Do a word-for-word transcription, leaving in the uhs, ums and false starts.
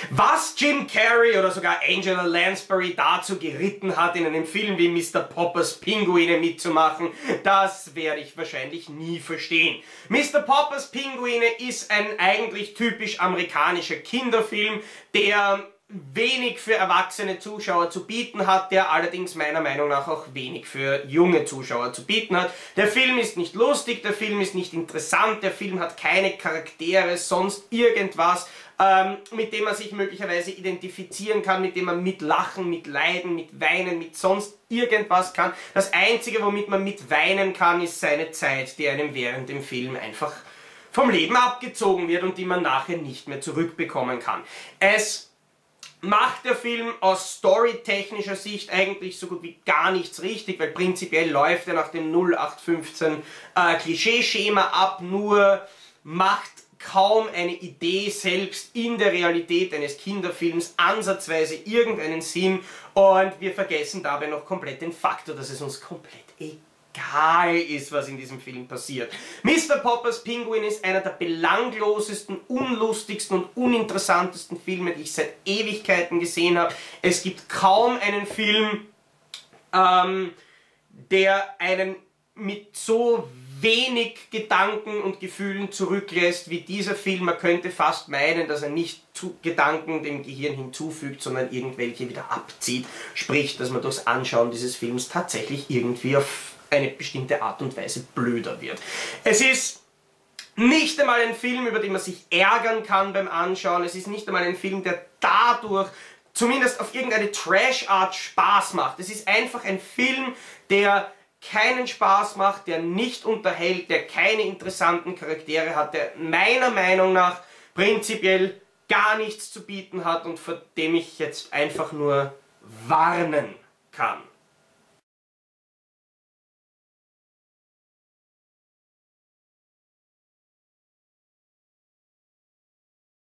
Was Jim Carrey oder sogar Angela Lansbury dazu geritten hat, in einem Film wie Mister Poppers Pinguine mitzumachen, das werde ich wahrscheinlich nie verstehen. Mister Poppers Pinguine ist ein eigentlich typisch amerikanischer Kinderfilm, der wenig für erwachsene Zuschauer zu bieten hat, der allerdings meiner Meinung nach auch wenig für junge Zuschauer zu bieten hat. Der Film ist nicht lustig, der Film ist nicht interessant, der Film hat keine Charaktere, sonst irgendwas, ähm, mit dem man sich möglicherweise identifizieren kann, mit dem man mitlachen, mit leiden, mit weinen, mit sonst irgendwas kann. Das Einzige, womit man mit weinen kann, ist seine Zeit, die einem während dem Film einfach vom Leben abgezogen wird und die man nachher nicht mehr zurückbekommen kann. Es macht der Film aus storytechnischer Sicht eigentlich so gut wie gar nichts richtig, weil prinzipiell läuft er nach dem null acht fünfzehn äh, Klischeeschema ab, nur macht kaum eine Idee selbst in der Realität eines Kinderfilms ansatzweise irgendeinen Sinn und wir vergessen dabei noch komplett den Faktor, dass es uns komplett egal ist, was in diesem Film passiert. Mister Poppers Pinguin ist einer der belanglosesten, unlustigsten und uninteressantesten Filme, die ich seit Ewigkeiten gesehen habe. Es gibt kaum einen Film, ähm, der einen mit so wenig Gedanken und Gefühlen zurücklässt wie dieser Film. Man könnte fast meinen, dass er nicht zu Gedanken dem Gehirn hinzufügt, sondern irgendwelche wieder abzieht. Sprich, dass man durchs Anschauen dieses Films tatsächlich irgendwie auf eine bestimmte Art und Weise blöder wird. Es ist nicht einmal ein Film, über den man sich ärgern kann beim Anschauen. Es ist nicht einmal ein Film, der dadurch zumindest auf irgendeine Trash-Art Spaß macht. Es ist einfach ein Film, der keinen Spaß macht, der nicht unterhält, der keine interessanten Charaktere hat, der meiner Meinung nach prinzipiell gar nichts zu bieten hat und vor dem ich jetzt einfach nur warnen kann.